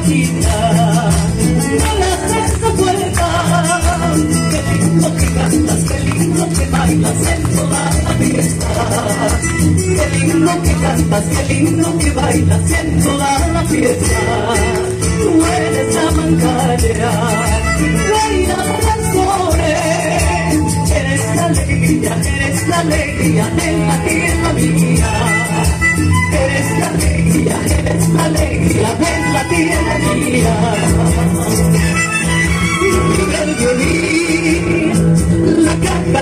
muchachita, no le haces la puerta. Qué lindo que cantas, qué lindo que bailas en toda la fiesta. Qué lindo que cantas, qué lindo que bailas en toda la fiesta. Tú eres la mancalla, reina de las flores. Eres la alegría en la tierra mía. Eres la alegría en la tierra mía. El violín, la caja